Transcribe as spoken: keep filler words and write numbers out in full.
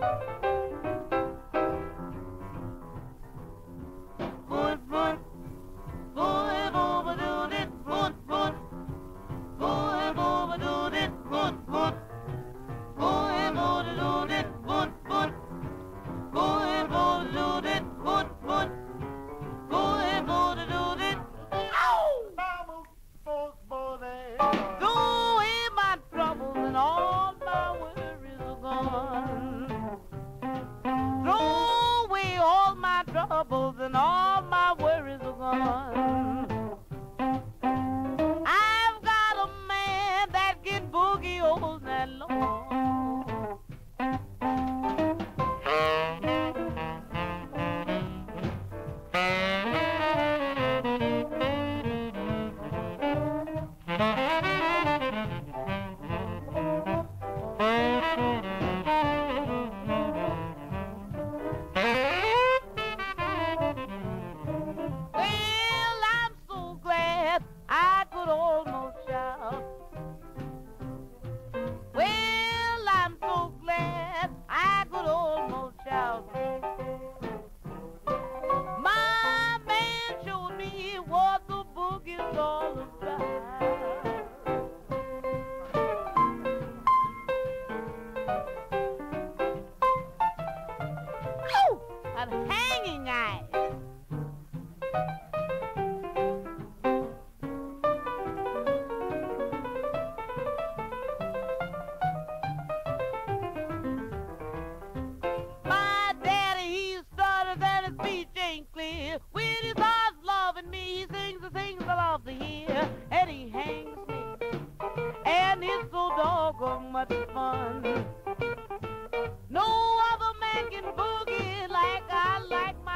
Foot, foot, foot, over, do it, foot, foot, foot, over, do it, foot, foot, foot, over, do it, foot, foot, foot, over, do it, foot, foot, foot, over, do it. Ow! Throw away my troubles and all my worries are gone. Throw away all my troubles and all my worries are gone. I've got a man that can boogie all night long. Well, I'm so glad I could almost shout. Well, I'm so glad I could almost shout. My man showed me what the boogie's all about. Oh, a hanging eye. My daddy, he stutters and his speech ain't clear. When he starts loving me, he sings the things I love to hear. And he hangs me, and it's so doggone much fun. No other man can boogie like I like my